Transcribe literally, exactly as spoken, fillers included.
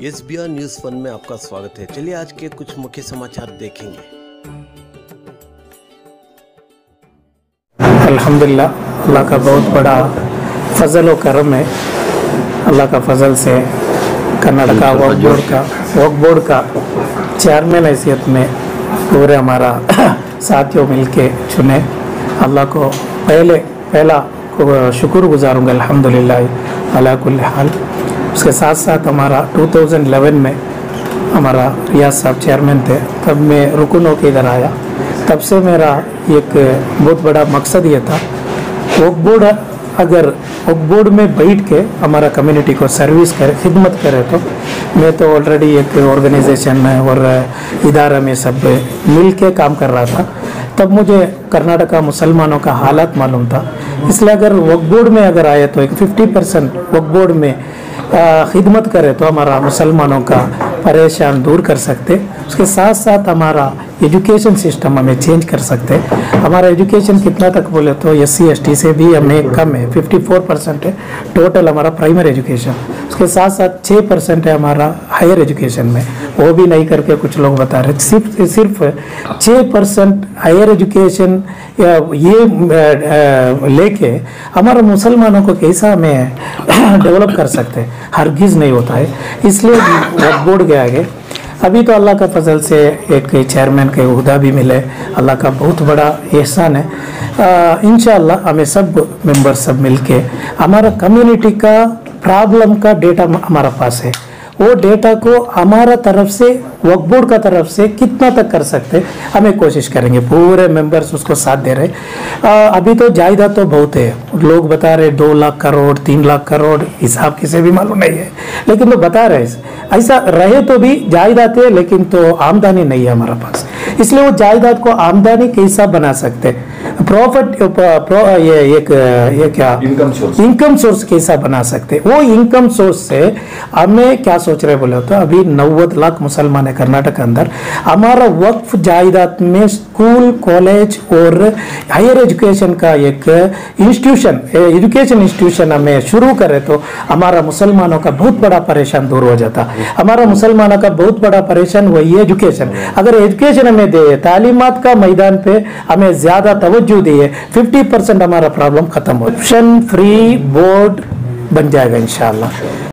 S B R news one में आपका स्वागत है। चलिए आज के कुछ मुख्य समाचार देखेंगे। अल्हम्दुलिल्लाह, अल्लाह का बहुत बड़ा फजल व करम है। अल्लाह का फजल से कर्नाटका वक्फ बोर्ड का वक्फ बोर्ड का चेयरमैन हैसियत में पूरे हमारा साथियों मिलके चुने। अल्लाह को पहले पहला को शुक्र गुजारूंगा अल्हम्दुलिल्लाह अला कुल्ली हाल। उसके साथ साथ हमारा दो हज़ार ग्यारह में हमारा रियाज साहब चेयरमैन थे, तब मैं रुकन होकर इधर आया। तब से मेरा एक बहुत बड़ा मकसद ये था, वक्फ बोर्ड अगर वक्फ बोर्ड में बैठ के हमारा कम्युनिटी को सर्विस करे, खिदमत करे, तो मैं तो ऑलरेडी एक ऑर्गेनाइजेशन में और इदारा में सब मिल के काम कर रहा था। तब मुझे कर्नाटका मुसलमानों का हालात मालूम था, इसलिए अगर वक्फ बोर्ड में अगर आए तो एक पचास परसेंट वक्फ बोर्ड में खिदमत करे तो हमारा मुसलमानों का परेशान दूर कर सकते। उसके साथ साथ हमारा एजुकेशन सिस्टम हमें चेंज कर सकते। हमारा एजुकेशन कितना तक बोले तो एस सी एस टी से भी हमें कम है, चौवन परसेंट है टोटल हमारा प्राइमरी एजुकेशन। उसके साथ साथ छः परसेंट है हमारा हायर एजुकेशन में, वो भी नहीं करके कुछ लोग बता रहे। सिर्फ सिर्फ छः परसेंट हायर एजुकेशन ये लेके हमारा मुसलमानों को कैसा हमें डेवलप कर सकते, हरगिज़ नहीं होता है। इसलिए वक्फ बोर्ड के आगे अभी तो अल्लाह का फजल से एक चेयरमैन के उहदा भी मिले, अल्लाह का बहुत बड़ा एहसान है। इंशाअल्लाह हमें सब मेंबर सब मिलके हमारा कम्युनिटी का प्रॉब्लम का डेटा हमारा पास है, वो डेटा को हमारा तरफ से वक्फ बोर्ड का तरफ से कितना तक कर सकते हमें कोशिश करेंगे। पूरे मेंबर्स उसको साथ दे रहे। आ, अभी तो जायदाद तो बहुत है, लोग बता रहे दो लाख करोड़ तीन लाख करोड़, हिसाब किसे भी मालूम नहीं है, लेकिन लोग बता रहे ऐसा रहे तो भी जायदाद है, लेकिन तो आमदनी नहीं है हमारा पास। इसलिए वो जायदाद को आमदनी कैसा बना सकते, प्रॉफिट प्रो, ये एक ये क्या इनकम सोर्स इनकम सोर्स कैसा बना सकते। वो इनकम सोर्स से हमें क्या सोच रहे बोले तो अभी नब्बे लाख मुसलमान है कर्नाटक के अंदर। हमारा वक्फ जायदाद में स्कूल कॉलेज और हायर एजुकेशन का एक इंस्टीट्यूशन एजुकेशन इंस्टीट्यूशन हमें शुरू करे तो हमारा मुसलमानों का बहुत बड़ा परेशान दूर हो जाता। हमारा मुसलमानों का बहुत बड़ा परेशान वही है एजुकेशन। अगर एजुकेशन हमें दे, तालीमात का मैदान पे हमें ज्यादा तवज्जो दिए, पचास परसेंट हमारा प्रॉब्लम खत्म हो, ऑप्शन फ्री बोर्ड बन जाएगा इंशाअल्लाह।